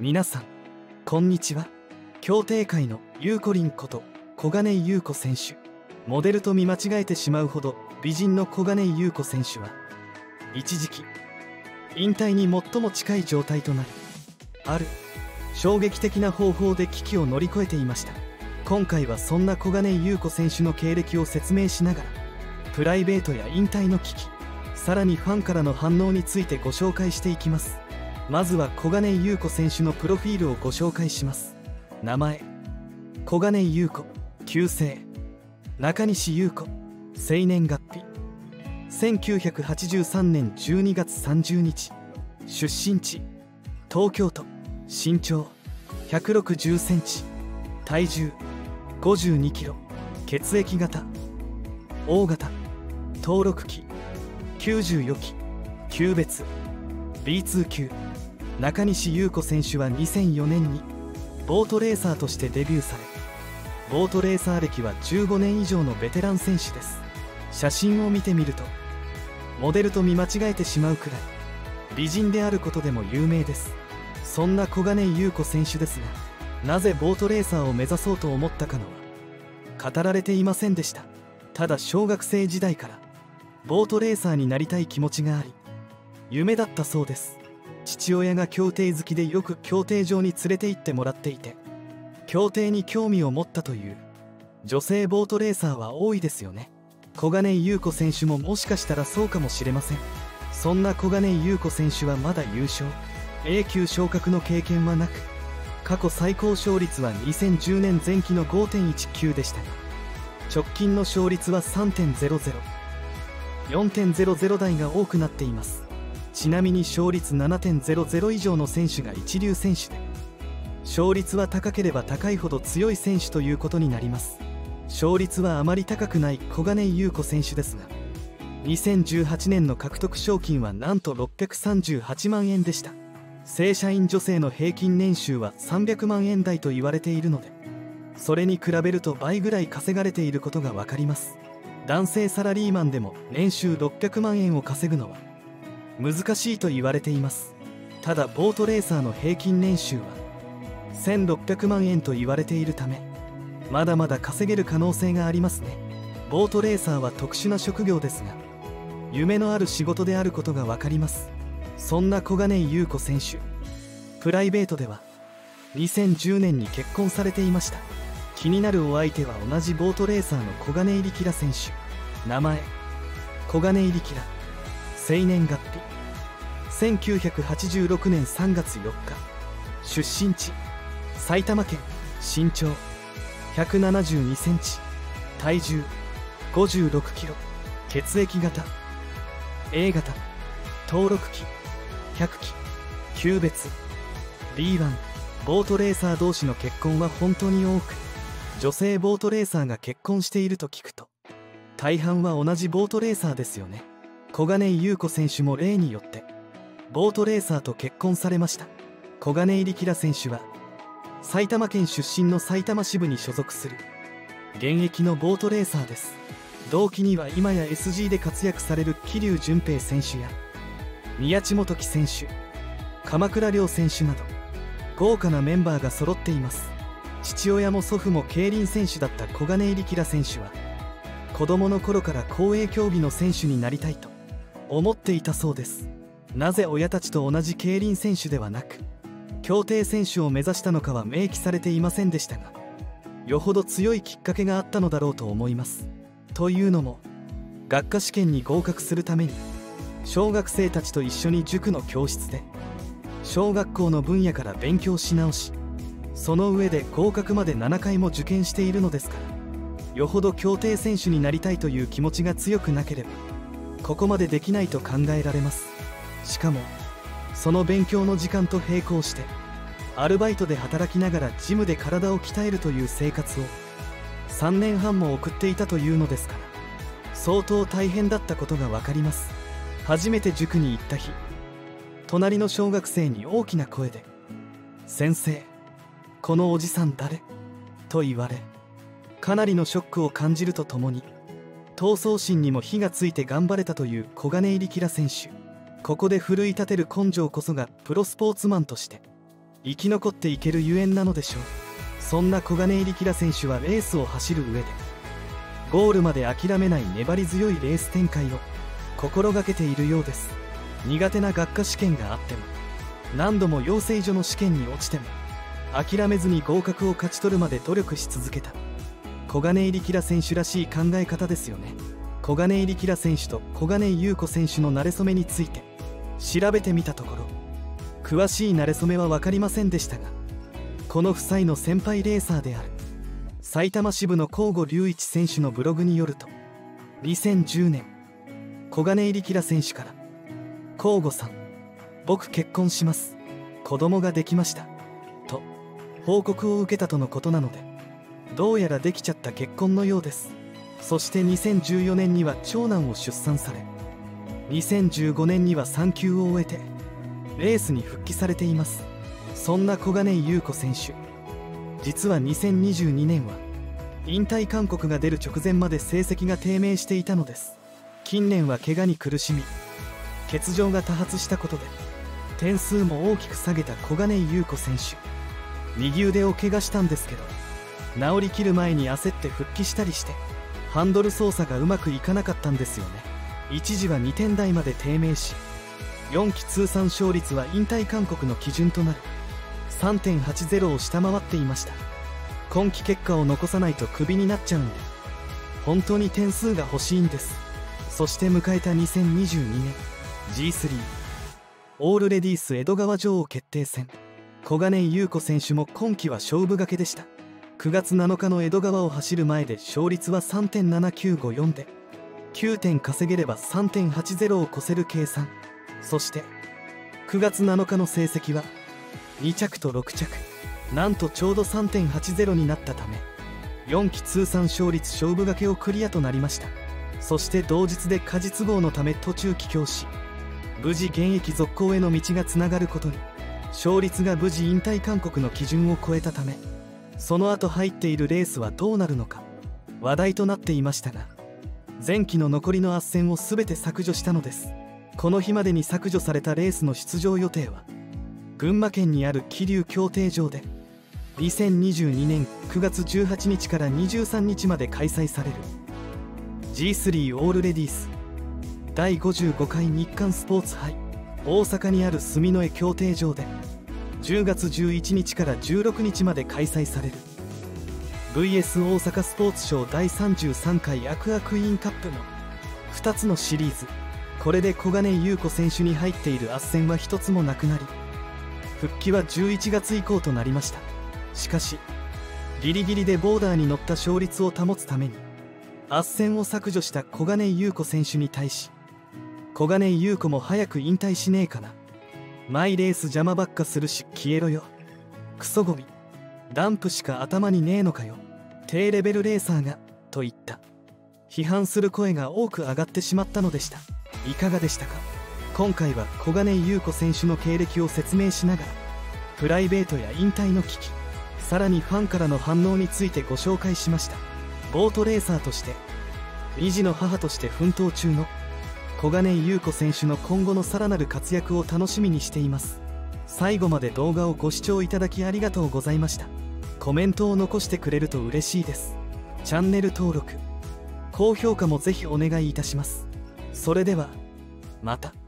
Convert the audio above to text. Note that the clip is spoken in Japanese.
皆さんこんにちは。競艇界のゆうこりんこと小金井優子選手。モデルと見間違えてしまうほど美人の小金井優子選手は一時期引退に最も近い状態となり、ある衝撃的な方法で危機を乗り越えていました。今回はそんな小金井優子選手の経歴を説明しながら、プライベートや引退の危機、さらにファンからの反応についてご紹介していきます。まずは小金井優子選手のプロフィールをご紹介します。名前小金井優子、旧姓中西優子、生年月日1983年12月30日、出身地東京都、身長160センチ、体重52キロ、血液型 O 型、登録期94期、級別 B2 級。中西優子選手は2004年にボートレーサーとしてデビューされ、ボートレーサー歴は15年以上のベテラン選手です。写真を見てみるとモデルと見間違えてしまうくらい美人であることでも有名です。そんな小金井優子選手ですが、なぜボートレーサーを目指そうと思ったかのは語られていませんでした。ただ小学生時代からボートレーサーになりたい気持ちがあり、夢だったそうです。父親が競艇好きでよく競艇場に連れて行ってもらっていて、競艇に興味を持ったという女性ボートレーサーは多いですよね。小金井優子選手ももしかしたらそうかもしれません。そんな小金井優子選手はまだ優勝 A 級昇格の経験はなく、過去最高勝率は2010年前期の 5.19 でしたが、直近の勝率は 3.00、4.00 台が多くなっています。ちなみに勝率 7.00 以上の選手が一流選手で、勝率は高ければ高いほど強い選手ということになります。勝率はあまり高くない小金井優子選手ですが、2018年の獲得賞金はなんと638万円でした。正社員女性の平均年収は300万円台と言われているので、それに比べると倍ぐらい稼がれていることが分かります。男性サラリーマンでも年収600万円を稼ぐのは難しいと言われています。ただボートレーサーの平均年収は1600万円と言われているため、まだまだ稼げる可能性がありますね。ボートレーサーは特殊な職業ですが、夢のある仕事であることが分かります。そんな小金井優子選手、プライベートでは2010年に結婚されていました。気になるお相手は同じボートレーサーの小金井力選手。名前小金井力、生年月日1986年3月4日、出身地埼玉県、身長172センチ、体重56キロ、血液型 A 型、登録期100期、級別 B1。 ボートレーサー同士の結婚は本当に多く、女性ボートレーサーが結婚していると聞くと大半は同じボートレーサーですよね。小金井優子選手も例によってボートレーサーと結婚されました。小金井力選手は埼玉県出身の埼玉支部に所属する現役のボートレーサーです。同期には今や SG で活躍される桐生順平選手や宮地元樹選手、鎌倉亮選手など豪華なメンバーが揃っています。父親も祖父も競輪選手だった小金井力選手は子供の頃から公営競技の選手になりたいと思っていたそうです。なぜ親たちと同じ競輪選手ではなく競艇選手を目指したのかは明記されていませんでしたが、よほど強いきっかけがあったのだろうと思います。というのも学科試験に合格するために小学生たちと一緒に塾の教室で小学校の分野から勉強し直し、その上で合格まで7回も受験しているのですから、よほど競艇選手になりたいという気持ちが強くなければここまでできないと考えられます。しかもその勉強の時間と並行してアルバイトで働きながらジムで体を鍛えるという生活を3年半も送っていたというのですから、相当大変だったことが分かります。初めて塾に行った日、隣の小学生に大きな声で「先生、このおじさん誰?」と言われ、かなりのショックを感じるとともに闘争心にも火がついて頑張れたという小金井力選手。ここで奮い立てる根性こそがプロスポーツマンとして生き残っていけるゆえんなのでしょう。そんな小金井力良選手はレースを走る上でゴールまで諦めない粘り強いレース展開を心がけているようです。苦手な学科試験があっても何度も養成所の試験に落ちても諦めずに合格を勝ち取るまで努力し続けた小金井力良選手らしい考え方ですよね。小金井力良選手と小金井優子選手の馴れ初めについて調べてみたところ、詳しい馴れ初めは分かりませんでしたが、この夫妻の先輩レーサーである埼玉支部の向後隆一選手のブログによると、2010年小金井力良選手から「向後さん、僕結婚します、子供ができました」と報告を受けたとのことなので、どうやらできちゃった結婚のようです。そして2014年には長男を出産され、2015年には産休を終えてレースに復帰されています。そんな小金井優子選手、実は2022年は引退勧告が出る直前まで成績が低迷していたのです。近年は怪我に苦しみ欠場が多発したことで点数も大きく下げた小金井優子選手、右腕を怪我したんですけど治りきる前に焦って復帰したりしてハンドル操作がうまくいかなかったんですよね。一時は2点台まで低迷し、4期通算勝率は引退勧告の基準となる 3.80 を下回っていました。今季結果を残さないとクビになっちゃうんで本当に点数が欲しいんです。そして迎えた2022年 G3 オールレディース江戸川女王決定戦、小金井優子選手も今季は勝負がけでした。9月7日の江戸川を走る前で勝率は 3.7954 で9点稼げれば 3.80 を越せる計算。そして9月7日の成績は2着と6着、なんとちょうど 3.80 になったため4期通算勝率勝負がけをクリアとなりました。そして同日で過日合のため途中帰郷し、無事現役続行への道がつながることに、勝率が無事引退勧告の基準を超えたため、その後入っているレースはどうなるのか話題となっていましたが、前期の残りの斡旋を全て削除したのです。この日までに削除されたレースの出場予定は群馬県にある桐生競艇場で2022年9月18日から23日まで開催される G3 オールレディース第55回日韓スポーツ杯大阪にある住之江競艇場で10月11日から16日まで開催される VS 大阪スポーツショー第33回アクアクイーンカップの2つのシリーズ、これで小金井優子選手に入っている斡旋は1つもなくなり、復帰は11月以降となりました。しかしギリギリでボーダーに乗った勝率を保つために斡旋を削除した小金井優子選手に対し、小金井優子も早く引退しねえかな、マイレース邪魔ばっかするし消えろよ、クソゴミ、ダンプしか頭にねえのかよ、低レベルレーサーが、といった批判する声が多く上がってしまったのでした。いかがでしたか。今回は小金井優子選手の経歴を説明しながら、プライベートや引退の危機、さらにファンからの反応についてご紹介しました。ボートレーサーとして2児の母として奮闘中の小金井優子選手の今後のさらなる活躍を楽しみにしています。最後まで動画をご視聴いただきありがとうございました。コメントを残してくれると嬉しいです。チャンネル登録、高評価もぜひお願いいたします。それではまた。